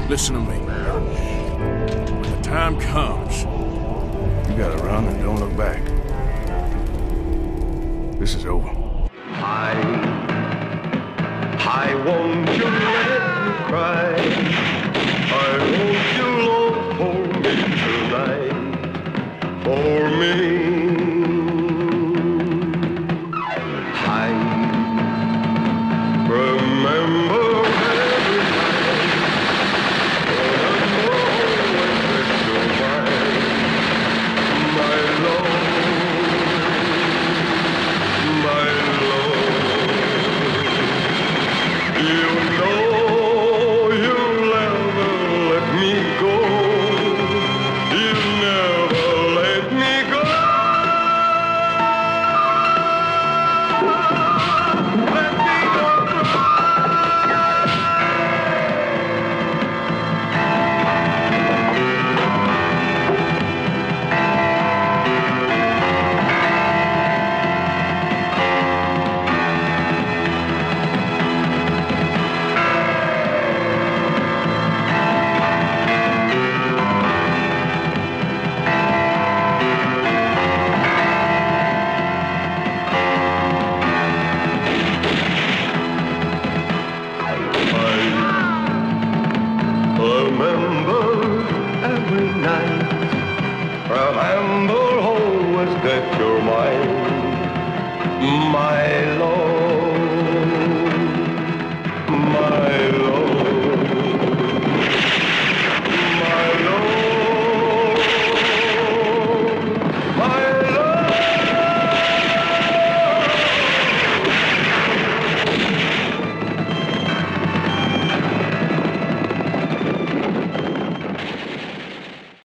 Listen to me. When the time comes, you gotta run and don't look back. This is over. I won't you let me cry. I hope you'll all hold me tonight. For me. I remember every night when I'm always with you, my love, my love. You